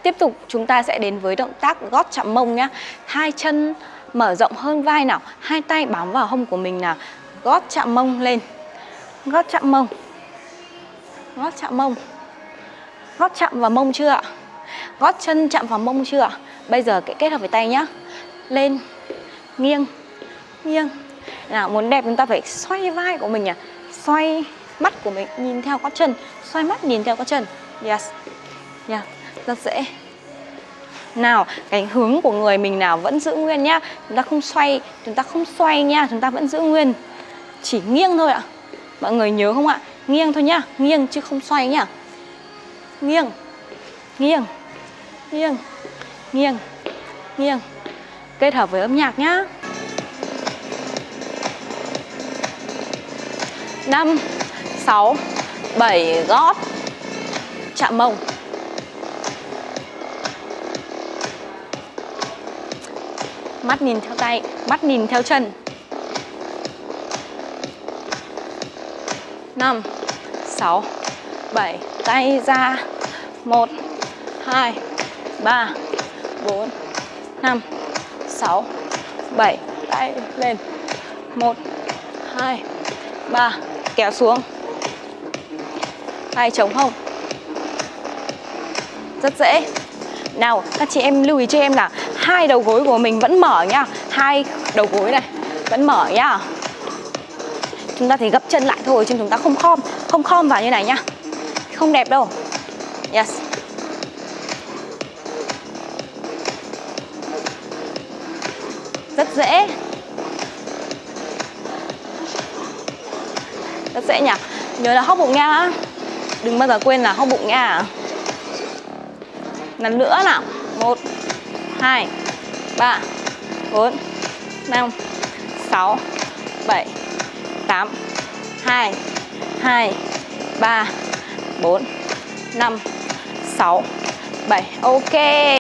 Tiếp tục chúng ta sẽ đến với động tác gót chạm mông nhá. Hai chân mở rộng hơn vai nào, hai tay bám vào hông của mình nào. Gót chạm mông lên. Gót chạm mông. Gót chạm mông. Gót chạm vào mông chưa ạ? Gót chân chạm vào mông chưa ạ? Bây giờ kết hợp với tay nhá. Lên, nghiêng, nghiêng. Nào, muốn đẹp chúng ta phải xoay vai của mình à. Xoay mắt của mình nhìn theo gót chân. Xoay mắt nhìn theo gót chân. Yes. Yeah. Rất dễ. Nào, cái hướng của người mình nào vẫn giữ nguyên nhá. Chúng ta không xoay nha, chúng ta vẫn giữ nguyên. Chỉ nghiêng thôi ạ. Mọi người nhớ không ạ? Nghiêng thôi nhá, nghiêng chứ không xoay nhá. Nghiêng, nghiêng, nghiêng, nghiêng, nghiêng. Kết hợp với âm nhạc nhá. 5, 6, 7 gót chạm mông. Mắt nhìn theo tay, mắt nhìn theo chân. 5, 6, 7, tay ra. 1, 2, 3, 4, 5, 6, 7, tay lên. 1, 2, 3, kéo xuống. Tay chống hông. Rất dễ. Nào, các chị em lưu ý cho em là hai đầu gối của mình vẫn mở nhá. Hai đầu gối này vẫn mở nhá. Chúng ta thì gập chân lại thôi chứ chúng ta không khom vào như này nhá. Không đẹp đâu. Yes. Rất dễ. Rất dễ nhỉ. Nhớ là hóp bụng nha. Đừng bao giờ quên là hóp bụng nha. Lần nữa nào. 1, 2, 3, 4, 5, 6, 7, 8, 2, 3, 4, 5, 6, 7. Ok.